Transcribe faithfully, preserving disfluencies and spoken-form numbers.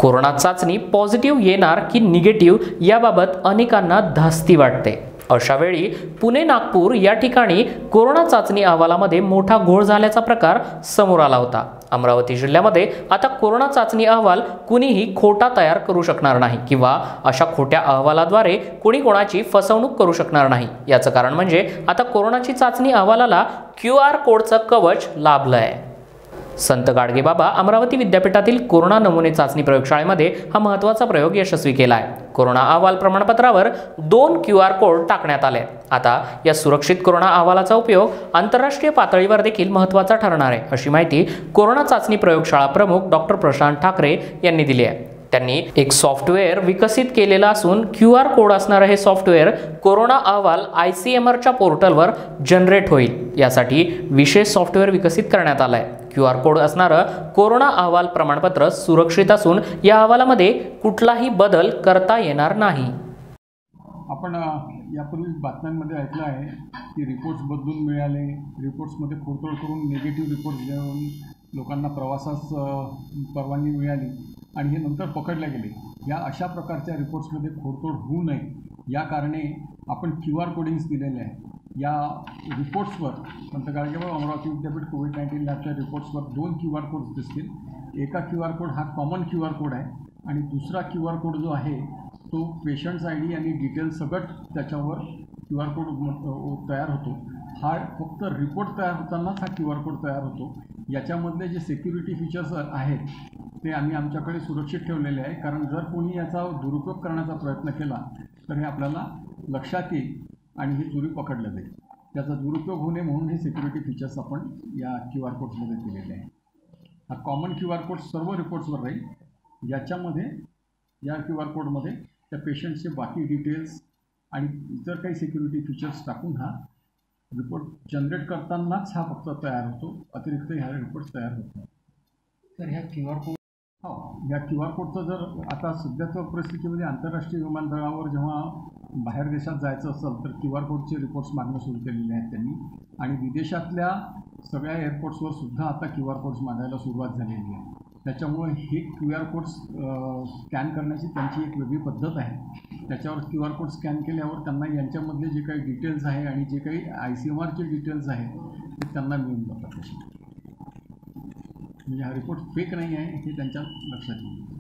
Corona चाचणी positive येणार की निगेटिव्ह याबाबत अनेकांना धास्ती वाटते। अशा वेळी पुणे नागपूर या ठिकाणी कोरोना चाचणी अहवालामध्ये मोठा घोळ झाल्याचा प्रकार समोर आला होता। अमरावती जिल्ह्यामध्ये आता कोरोना चाचणी अहवाल कुणीही खोटा तयार करू शकणार नाही किंवा अशा खोट्या अहवालाद्वारे कोणी कोणाची फसवणूक करू शकणार नाही। याचं कारण म्हणजे आता कोरोनाची चाचणी अहवालाला क्यू आर कोडचं कवच लाभलं आहे। संत गाडगेबाबा अमरावती विद्यापीठातील कोरोना नमुने चाचणी प्रयोगशाळेमध्ये हा महत्त्वाचा प्रयोग यशस्वी केला आहे। कोरोना अहवाल प्रमाणपत्रावर दोन क्यू आर कोड टाकण्यात आले। आता या सुरक्षित कोरोना अहवालाचा उपयोग आंतरराष्ट्रीय पातळीवर देखील महत्त्वाचा ठरणार आहे, अशी माहिती कोरोना चाचणी प्रयोगशाळा प्रमुख डॉक्टर प्रशांत ठाकरे यांनी दिली आहे। त्यांनी एक सॉफ्टवेअर विकसित केलेला असून क्यू आर कोड असणारे हे सॉफ्टवेअर कोरोना अहवाल आय सी एम आरच्या पोर्टलवर जनरेट होईल। यासाठी विशेष सॉफ्टवेअर विकसित करण्यात आलं आहे। क्यू आर कोड असणारं कोरोना अहवाल प्रमाणपत्र सुरक्षित असून या अहवालामध्ये कुठलाही बदल करता येणार नाही। आपण यापूर्वी बातम्यांमध्ये ऐकलं आहे की रिपोर्ट्स बदलून मिळाले, रिपोर्ट्समध्ये खोडतोड करून निगेटिव्ह रिपोर्ट्स देऊन लोकांना प्रवासास परवानगी मिळाली आणि हे नंतर पकडले गेले। या अशा प्रकारच्या रिपोर्ट्समध्ये खोडतोड होऊ नये या कारणे आपण क्यू आर कोडिंग्स दिलेले आहे। या रिपोर्ट्सवर संत गाडगेबाबा अमरावती विद्यापीठ कोविड नाईन्टीन लॅबच्या रिपोर्ट्सवर दोन क्यू आर कोड्स दिसतील। एका क्यू आर कोड हा कॉमन क्यू आर कोड आहे आणि दुसरा क्यू आर कोड जो आहे तो पेशंट्स आय डी आणि डिटेल्स सगळं त्याच्यावर क्यू आर कोड तयार होतो। हा फक्त रिपोर्ट तयार होतानाच हा क्यू आर कोड तयार होतो। याच्यामधले जे सिक्युरिटी फीचर्स आहेत ते आम्ही आमच्याकडे सुरक्षित ठेवलेले आहे, कारण जर कोणी याचा दुरुपयोग करण्याचा प्रयत्न केला तर हे आपल्याला लक्षात येईल आणि ही चोरी पकडल्या जाईल। त्याचा दुरुपयोग होऊ नये म्हणून हे सिक्युरिटी फीचर्स आपण या क्यू आर कोड्समध्ये दिलेले आहे। हा कॉमन क्यू आर कोड सर्व रिपोर्ट्सवर राहील। याच्यामध्ये या क्यू आर कोडमध्ये त्या पेशंटचे बाकी डिटेल्स आणि इतर काही सिक्युरिटी फीचर्स टाकून हा रिपोर्ट जनरेट करतानाच हा फक्त तयार होतो, अतिरिक्त ह्या रिपोर्ट्स तयार होत नाही। तर ह्या क्यू आर कोड हो, या क्यू आर कोडचं जर आता सध्याच्या परिस्थितीमध्ये आंतरराष्ट्रीय विमानतळावर जेव्हा बाहेर देशात जायचं असेल तर क्यू आर कोडचे रिपोर्ट्स मागणं सुरू केलेले आहेत त्यांनी, आणि विदेशातल्या सगळ्या एअरपोर्ट्सवर सुद्धा आता क्यू आर कोड्स मागायला सुरुवात झालेली आहे। त्याच्यामुळे हे क्यू आर कोड्स स्कॅन करण्याची त्यांची एक वेगळी पद्धत आहे। त्याच्यावर क्यू आर कोड स्कॅन केल्यावर त्यांना यांच्यामधले जे काही डिटेल्स आहे आणि जे काही आय सी एम आरचे डिटेल्स आहेत ते त्यांना मिळून जातात। म्हणजे हा रिपोर्ट फेक नाही आहे हे त्यांच्या लक्षात येईल।